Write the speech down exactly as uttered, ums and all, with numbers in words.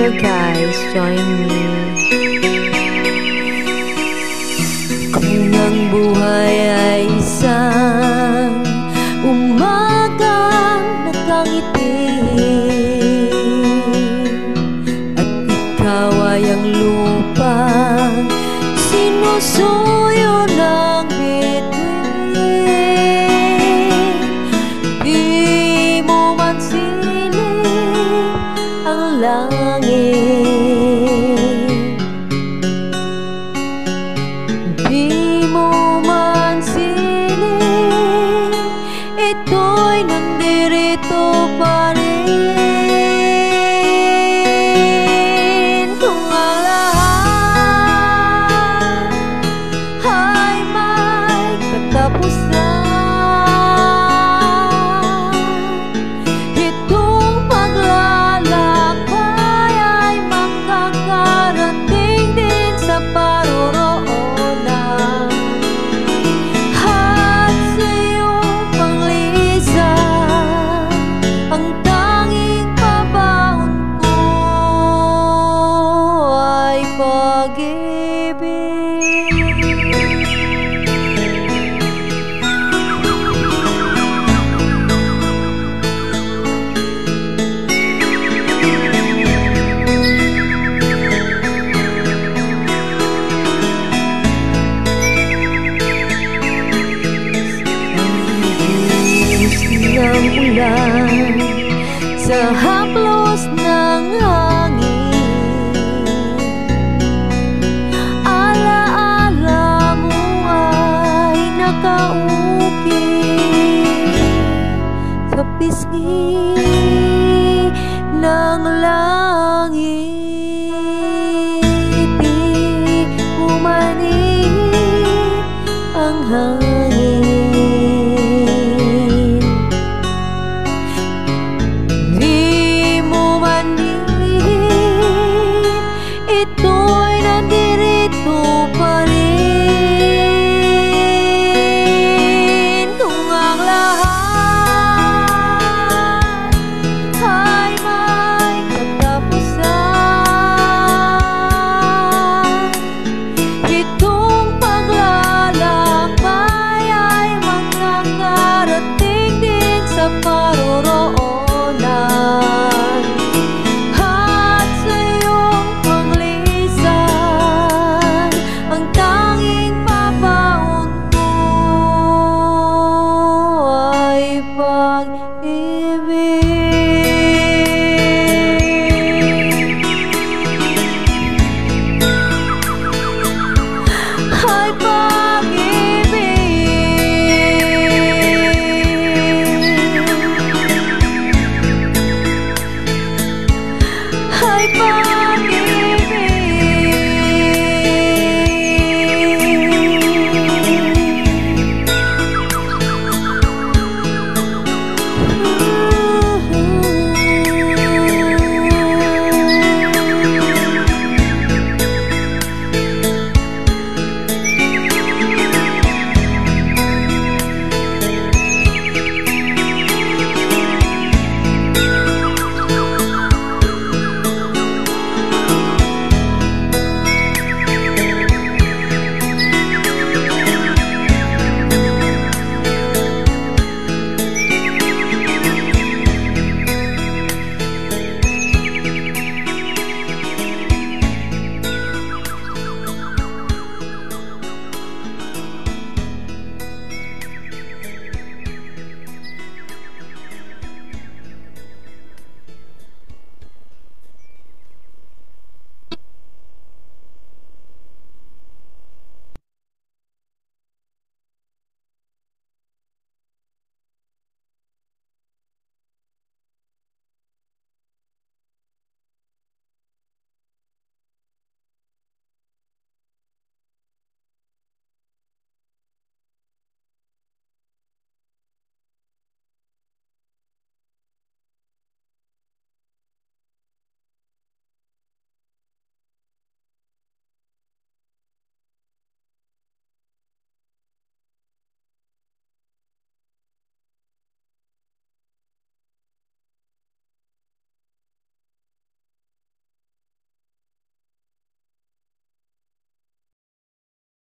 So guys, join me. Kung ang buhay ay isang umagang nakangiti at ikaw ay ang lupang sinusuyo ng bituin, di mo man siling ang langit, di mo man siling, ito'y nandirito pa rin. Kung ang lahat ay may katapusan, itong paglalakbay ay makakarating din sa paroroonan. At sa iyong panglisan, ang tanging pabaon ko ay pag-ibig. Ng ulan sa haplos ng hangin, alaala mo ay nakaukit sa pisngi ng langit. Di umanib ang hangin, ito'y nandirito pa rin. Kung ang lahat ay may katapusan, itong paglalakbay ay makakarating din sa paroroonan.